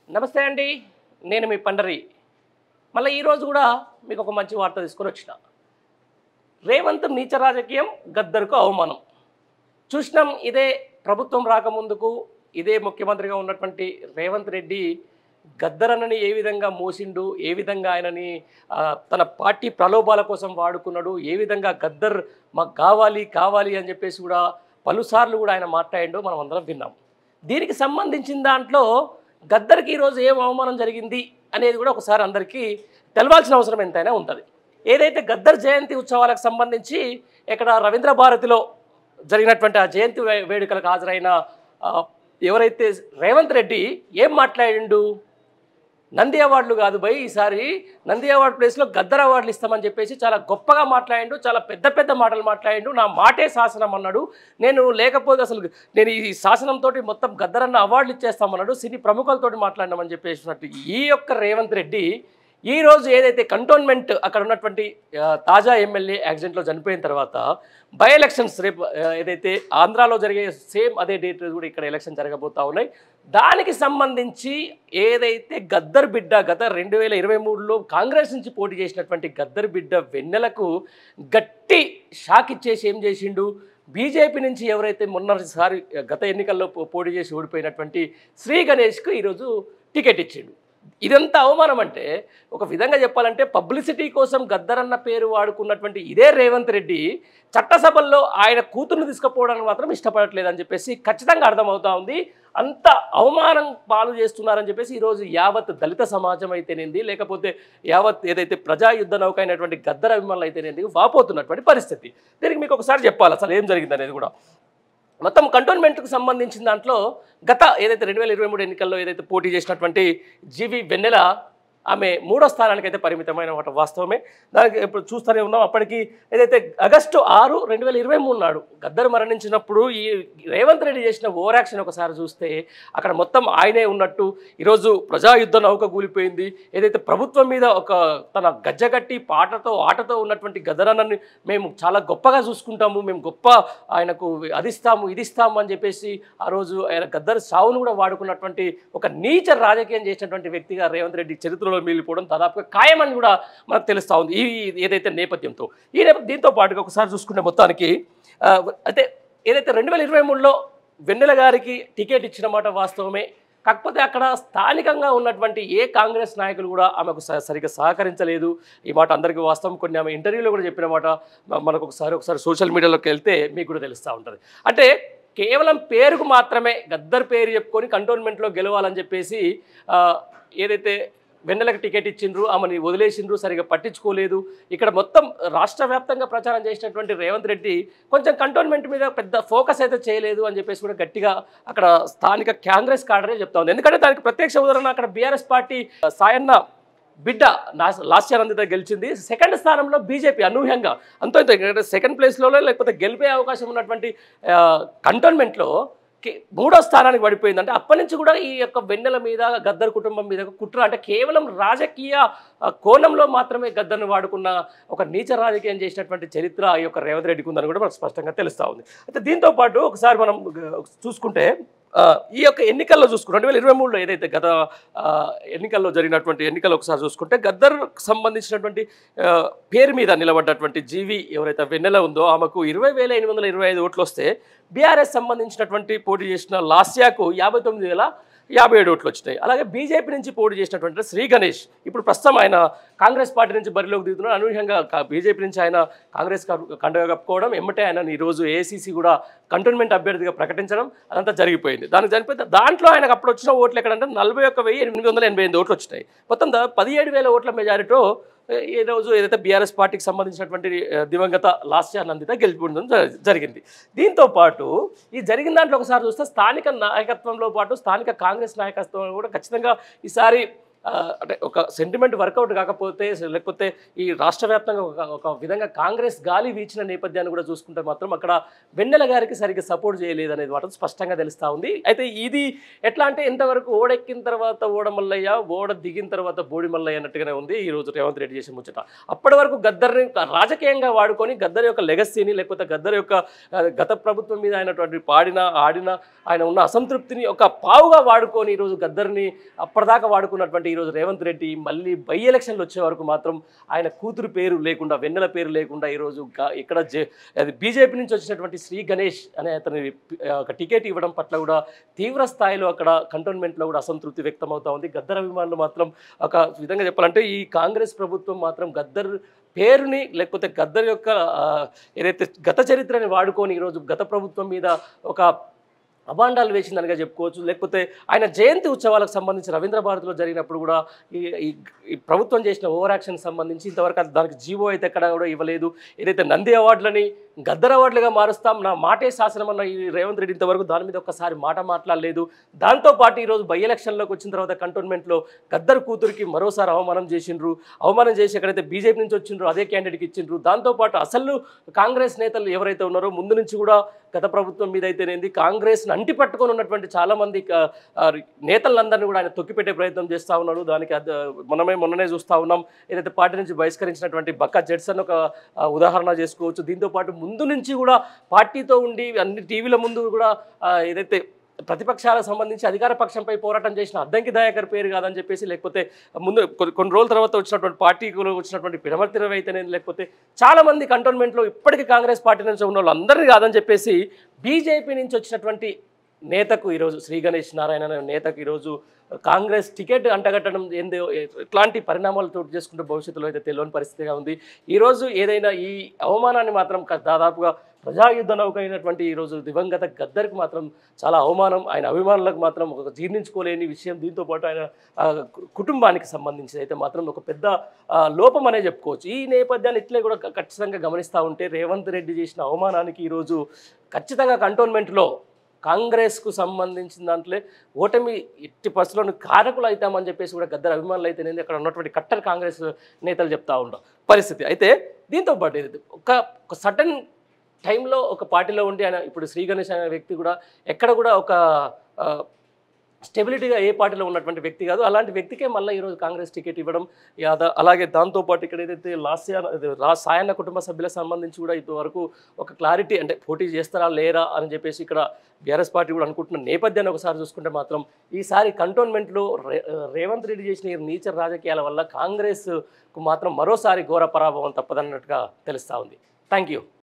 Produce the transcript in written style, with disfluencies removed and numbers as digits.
నమస్తే అండి. నేను మీ పండరి. మళ్ళీ ఈరోజు కూడా మీకు ఒక మంచి వార్త తీసుకొని వచ్చిన. రేవంత్ నీచ రాజకీయం, గద్దర్కు అవమానం. చూసినాం ఇదే ప్రభుత్వం రాకముందుకు ఇదే ముఖ్యమంత్రిగా ఉన్నటువంటి రేవంత్ రెడ్డి గద్దరన్నని ఏ విధంగా మోసిండు, ఏ విధంగా ఆయనని తన పార్టీ ప్రలోభాల కోసం వాడుకున్నాడు, ఏ విధంగా గద్దర్ మాకు కావాలి కావాలి అని చెప్పేసి కూడా పలుసార్లు కూడా ఆయన మాట్లాడిండో మనం అందరం విన్నాం. దీనికి సంబంధించిన దాంట్లో గద్దర్కి ఈరోజు ఏం అవమానం జరిగింది అనేది కూడా ఒకసారి అందరికీ తెలవాల్సిన అవసరం ఎంతైనా ఉంటుంది. ఏదైతే గద్దర్ జయంతి ఉత్సవాలకు సంబంధించి ఇక్కడ రవీంద్ర భారతిలో జరిగినటువంటి ఆ జయంతి వేడుకలకు హాజరైన ఎవరైతే రేవంత్ రెడ్డి ఏం మాట్లాడిండు, నంది అవార్డులు కాదు భయ్, ఈసారి నంది అవార్డు ప్లేస్లో గద్దర్ అవార్డులు ఇస్తామని చెప్పేసి చాలా గొప్పగా మాట్లాడిండు, చాలా పెద్ద పెద్ద మాటలు మాట్లాడిండు. నా మాటే శాసనం అన్నాడు. నేను లేకపోతే అసలు నేను ఈ శాసనంతో మొత్తం గద్దరన్న అవార్డులు ఇచ్చేస్తామన్నాడు. సినీ ప్రముఖులతోటి మాట్లాడినామని చెప్పేసినట్టు ఈ యొక్క రేవంత్ రెడ్డి ఈరోజు ఏదైతే కంటోన్మెంట్ అక్కడ ఉన్నటువంటి తాజా ఎమ్మెల్యే యాక్సిడెంట్లో చనిపోయిన తర్వాత బై ఎలక్షన్స్ రేపు ఏదైతే ఆంధ్రాలో జరిగే సేమ్ అదే డేట్ కూడా ఇక్కడ ఎలక్షన్ జరగబోతూ ఉన్నాయి. దానికి సంబంధించి ఏదైతే గద్దర్ బిడ్డ గత 2023లో కాంగ్రెస్ నుంచి పోటీ చేసినటువంటి గద్దర్ బిడ్డ వెన్నెలకు గట్టి షాక్ ఇచ్చేసి ఏం చేసిండు, బీజేపీ నుంచి ఎవరైతే మొన్నసారి గత ఎన్నికల్లో పోటీ చేసి ఓడిపోయినటువంటి శ్రీ గణేష్కు ఈరోజు టికెట్ ఇచ్చిండు. ఇదంతా అవమానం. అంటే ఒక విధంగా చెప్పాలంటే పబ్లిసిటీ కోసం గద్దరన్న పేరు వాడుకున్నటువంటి ఇదే రేవంత్ రెడ్డి చట్టసభల్లో ఆయన కూతుర్ని తీసుకుపోవడానికి మాత్రం ఇష్టపడట్లేదని చెప్పేసి ఖచ్చితంగా అర్థమవుతా ఉంది. అంత అవమానం పాలు చేస్తున్నారని చెప్పేసి ఈరోజు యావత్ దళిత సమాజం అయితేనేది, లేకపోతే యావత్ ఏదైతే ప్రజాయుద్ధ నౌక అయినటువంటి గద్దర్ అభిమానులు అయితేనేది వాపోతున్నటువంటి పరిస్థితి. దీనికి మీకు ఒకసారి చెప్పాలి అసలు ఏం జరిగింది అనేది కూడా. మొత్తం కంటోన్మెంట్కు సంబంధించిన దాంట్లో గత ఏదైతే 2023 ఎన్నికల్లో ఏదైతే పోటీ చేసినటువంటి జీవి వెన్నెల ఆమె 3వ స్థానానికి అయితే పరిమితమైన మాట వాస్తవమే. దానికి ఇప్పుడు చూస్తూనే ఉన్నాం. అప్పటికి ఏదైతే ఆగస్టు 6, 2023 నాడు గద్దర్ మరణించినప్పుడు ఈ రేవంత్ రెడ్డి చేసిన ఓవర్ యాక్షన్ ఒకసారి చూస్తే అక్కడ మొత్తం ఆయనే ఉన్నట్టు ఈరోజు ప్రజాయుద్ధ నౌక కూలిపోయింది. ఏదైతే ప్రభుత్వం మీద ఒక తన గజ్జగట్టి పాటతో ఆటతో ఉన్నటువంటి గద్దరన్నని మేము చాలా గొప్పగా చూసుకుంటాము, మేము గొప్ప ఆయనకు అదిస్తాము ఇదిస్తాము అని చెప్పేసి ఆ రోజు ఆయన గద్దర్ సావును కూడా వాడుకున్నటువంటి ఒక నీచ రాజకీయం చేసినటువంటి వ్యక్తిగా రేవంత్ రెడ్డి చరిత్రలో మిగిలిపోవడం దాదాపుగా ఖాయమని కూడా మనకు తెలుస్తూ ఉంది ఈ ఏదైతే నేపథ్యంతో. దీంతో పాటుగా ఒకసారి చూసుకునే మొత్తానికి అయితే ఏదైతే 2023లో వెన్నెల గారికి టికెట్ ఇచ్చిన మాట వాస్తవమే. కాకపోతే అక్కడ స్థానికంగా ఉన్నటువంటి ఏ కాంగ్రెస్ నాయకులు కూడా ఆమెకు సరిగ్గా సహకరించలేదు. ఈ మాట అందరికీ వాస్తవం. కొన్ని ఆమె ఇంటర్వ్యూలో కూడా చెప్పిన మాట మనకు ఒకసారి సోషల్ మీడియాలోకి వెళ్తే మీకు కూడా తెలుస్తూ ఉంటుంది. అంటే కేవలం పేరుకు మాత్రమే గద్దర్ పేరు చెప్పుకొని కంటోన్మెంట్లో గెలవాలని చెప్పేసి ఏదైతే వెన్నెలకు టికెట్ ఇచ్చిండ్రు, ఆమెని వదిలేసిండ్రు, సరిగా పట్టించుకోలేదు. ఇక్కడ మొత్తం రాష్ట్ర వ్యాప్తంగా ప్రచారం చేసినటువంటి రేవంత్ రెడ్డి కొంచెం కంటోన్మెంట్ మీద పెద్ద ఫోకస్ అయితే చేయలేదు అని చెప్పేసి కూడా గట్టిగా అక్కడ స్థానిక కాంగ్రెస్ కాడరే చెప్తా ఉంది. ఎందుకంటే దానికి ప్రత్యక్ష ఉదాహరణ అక్కడ బీఆర్ఎస్ పార్టీ సాయన్న బిడ్డ లాస్యానందిత గెలిచింది. సెకండ్ స్థానంలో బీజేపీ అనూహ్యంగా అంత సెకండ్ ప్లేస్లో లేకపోతే గెలిపే అవకాశం ఉన్నటువంటి కంటోన్మెంట్లో 3వ స్థానానికి పడిపోయింది. అంటే అప్పటి నుంచి కూడా ఈ యొక్క వెన్నెల మీద గద్దర్ కుటుంబం మీద కుట్ర, అంటే కేవలం రాజకీయ కోణంలో మాత్రమే గద్దర్ని వాడుకున్న ఒక నీచ రాజకీయం చేసినటువంటి చరిత్ర ఈ యొక్క రేవంత్ రెడ్డికి ఉందని కూడా మనకు స్పష్టంగా తెలుస్తూ ఉంది. అయితే దీంతో పాటు ఒకసారి మనం చూసుకుంటే ఈ యొక్క ఎన్నికల్లో చూసుకుంటే 2023లో ఏదైతే గత ఎన్నికల్లో జరిగినటువంటి ఎన్నికలు ఒకసారి చూసుకుంటే గద్దర్ సంబంధించినటువంటి పేరు మీద నిలబడ్డటువంటి జీవి ఎవరైతే వెన్నెల ఉందో ఆమెకు 20,825 ఓట్లు వస్తే బీఆర్ఎస్ సంబంధించినటువంటి పోటీ చేసిన లాస్యాకు 59,057 ఓట్లు వచ్చినాయి. అలాగే బీజేపీ నుంచి పోటీ చేసినటువంటి శ్రీ గణేష్ ఇప్పుడు ప్రస్తుతం ఆయన కాంగ్రెస్ పార్టీ నుంచి బరిలోకి దిగుతున్నాడు. అనూహ్యంగా బీజేపీ నుంచి ఆయన కాంగ్రెస్ కండగా కప్పుకోవడం, ఎమ్మటే ఆయన ఈరోజు ఏఐసీసీ కూడా కంటోన్మెంట్ అభ్యర్థిగా ప్రకటించడం అదంతా జరిగిపోయింది. దానికి చనిపోతే దాంట్లో ఆయనకు అప్పుడు వచ్చిన ఓట్లు ఎక్కడంటే 41,888 ఓట్లు వచ్చినాయి. మొత్తం 17,000 ఓట్ల మెజారిటీతో ఈ రోజు ఏదైతే బీఆర్ఎస్ పార్టీకి సంబంధించినటువంటి దివంగత లాస్యానందిత గెలిపించడం జరిగింది. దీంతో పాటు ఈ జరిగిన దాంట్లో ఒకసారి చూస్తే స్థానిక నాయకత్వంలో పాటు స్థానిక కాంగ్రెస్ నాయకత్వం కూడా ఖచ్చితంగా ఈసారి అంటే ఒక సెంటిమెంట్ వర్కౌట్ కాకపోతే లేకపోతే ఈ రాష్ట్ర వ్యాప్తంగా ఒక విధంగా కాంగ్రెస్ గాలి వీచిన నేపథ్యాన్ని కూడా చూసుకుంటే మాత్రం అక్కడ వెన్నెల గారికి సరిగ్గా సపోర్ట్ చేయలేదు అనేది మాత్రం స్పష్టంగా తెలుస్తూ ఉంది. అయితే ఇది ఎట్లా అంటే ఎంతవరకు ఓడెక్కిన తర్వాత ఓడమల్లయ్య, ఓడ దిగిన తర్వాత బోడిమల్లయ్య అన్నట్టుగానే ఉంది ఈరోజు రేవంత్ రెడ్డి చేసే ముచ్చట. అప్పటి వరకు గద్దర్ని రాజకీయంగా వాడుకొని గద్దర్ యొక్క లెగసీని లేకపోతే గద్దర్ యొక్క గత ప్రభుత్వం మీద అయినటువంటి ఆడిన ఆయన ఉన్న అసంతృప్తిని ఒక పావుగా వాడుకొని ఈరోజు గద్దర్ని అప్పటిదాకా వాడుకున్నటువంటి ఈరోజు రేవంత్ రెడ్డి మళ్ళీ బై ఎలక్షన్లు వచ్చే వరకు మాత్రం ఆయన కూతురు పేరు లేకుండా, వెన్నెల పేరు లేకుండా ఈరోజు ఇక్కడ అది బీజేపీ నుంచి వచ్చినటువంటి శ్రీ గణేష్ అనే అతని ఒక టికెట్ ఇవ్వడం పట్ల కూడా తీవ్ర స్థాయిలో అక్కడ కంటోన్మెంట్లో కూడా అసంతృప్తి వ్యక్తం అవుతా ఉంది. గద్దర్ అభిమానులు మాత్రం ఒక విధంగా చెప్పాలంటే ఈ కాంగ్రెస్ ప్రభుత్వం మాత్రం గద్దర్ పేరుని లేకపోతే గద్దర్ యొక్క ఏదైతే గత చరిత్రని వాడుకొని ఈరోజు గత ప్రభుత్వం మీద ఒక అభాండాలు వేసిందనిగా చెప్పుకోవచ్చు. లేకపోతే ఆయన జయంతి ఉత్సవాలకు సంబంధించి రవీంద్ర భారతిలో జరిగినప్పుడు కూడా ఈ ప్రభుత్వం చేసిన ఓవర్ యాక్షన్ సంబంధించి ఇంతవరకు దానికి జీవో అయితే ఎక్కడ కూడా ఇవ్వలేదు. ఏదైతే నంది అవార్డులని గద్దర్ అవార్డులుగా మారుస్తాం, నా మాటే శాసనం అన్న ఈ రేవంత్ రెడ్డి ఇంతవరకు దాని మీద ఒక్కసారి మాట్లాడలేదు. దాంతోపాటు ఈరోజు బై ఎలక్షన్లోకి వచ్చిన తర్వాత కంటోన్మెంట్లో గద్దర్ కూతురికి మరోసారి అవమానం చేసి ఎక్కడైతే బీజేపీ నుంచి వచ్చిండ్రో అదే క్యాండిడేట్కి ఇచ్చిండ్రు. దాంతోపాటు అసలు కాంగ్రెస్ నేతలు ఎవరైతే ఉన్నారో ముందు నుంచి కూడా గత ప్రభుత్వం మీద అయితేనేది కాంగ్రెస్ని అంటి పట్టుకొని ఉన్నటువంటి చాలామంది నేతలందరినీ కూడా ఆయన తొక్కిపెట్టే ప్రయత్నం చేస్తూ ఉన్నాడు. దానికి మొన్ననే చూస్తూ ఉన్నాం. ఏదైతే పార్టీ నుంచి బహిష్కరించినటువంటి బక్కా జెడ్సన్ ఒక ఉదాహరణ చేసుకోవచ్చు. దీంతోపాటు ముందు నుంచి కూడా పార్టీతో ఉండి అన్ని టీవీల ముందు కూడా ఏదైతే ప్రతిపక్షాలకు సంబంధించి అధికార పక్షంపై పోరాటం చేసిన అద్దంకి దయాకర్ పేరు కాదని చెప్పేసి, లేకపోతే ముందు కొన్ని రోజుల తర్వాత వచ్చినటువంటి పార్టీలో వచ్చినటువంటి పిరమర్తిరవి అయితేనేది, లేకపోతే చాలామంది కంటోన్మెంట్లో ఇప్పటికీ కాంగ్రెస్ పార్టీ నుంచి ఉన్న వాళ్ళు అందరినీ కాదని చెప్పేసి బీజేపీ నుంచి వచ్చినటువంటి నేతకు ఈరోజు శ్రీ గణేష్ నారాయణ అనే నేతకు ఈరోజు కాంగ్రెస్ టికెట్ అంటగట్టడం ఎట్లాంటి పరిణామాలు చోటు చేసుకుంటే భవిష్యత్తులో అయితే తెలియని పరిస్థితిగా ఉంది. ఈరోజు ఏదైనా ఈ అవమానాన్ని మాత్రం దాదాపుగా ప్రజాయుద్ధ నౌక అయినటువంటి ఈరోజు దివంగత గద్దర్కి మాత్రం చాలా అవమానం, ఆయన అభిమానులకు మాత్రం ఒక జీర్ణించుకోలేని విషయం. దీంతోపాటు ఆయన కుటుంబానికి సంబంధించి అయితే మాత్రం ఒక పెద్ద లోపం అనే చెప్పుకోవచ్చు. ఈ నేపథ్యాన్ని ఇట్లే కూడా ఖచ్చితంగా గమనిస్తూ ఉంటే రేవంత్ రెడ్డి చేసిన అవమానానికి ఈరోజు ఖచ్చితంగా కంటోన్మెంట్లో కాంగ్రెస్కు సంబంధించిన దాంట్లో ఓటమి ఎట్టి పరిస్థితుల్లో కారకులు అవుతామని చెప్పేసి కూడా గద్దర్ అభిమానులు అయితేనేది అక్కడ ఉన్నటువంటి కట్టర్ కాంగ్రెస్ నేతలు చెప్తా ఉంటారు పరిస్థితి. అయితే దీంతోపాటు ఒక సడన్ టైంలో ఒక పార్టీలో ఉండి ఆయన ఇప్పుడు శ్రీ గణేష్ అనే వ్యక్తి కూడా ఎక్కడ కూడా ఒక స్టెబిలిటీగా ఏ పార్టీలో ఉన్నటువంటి వ్యక్తి కాదు. అలాంటి వ్యక్తికే మళ్ళీ ఈరోజు కాంగ్రెస్ టికెట్ ఇవ్వడం, అలాగే దాంతోపాటు ఇక్కడ ఏదైతే సాయన్న కుటుంబ సభ్యులకు సంబంధించి కూడా ఇంతవరకు ఒక క్లారిటీ అంటే పోటీ చేస్తారా లేరా అని చెప్పేసి ఇక్కడ బీఆర్ఎస్ పార్టీ కూడా అనుకుంటున్న నేపథ్యాన్ని ఒకసారి చూసుకుంటే మాత్రం ఈసారి కంటోన్మెంట్లో రేవంత్ రెడ్డి చేసిన నీచ రాజకీయాల వల్ల కాంగ్రెస్కు మాత్రం మరోసారి ఘోర పరాభవం తప్పదన్నట్టుగా తెలుస్తూ ఉంది. Thank you.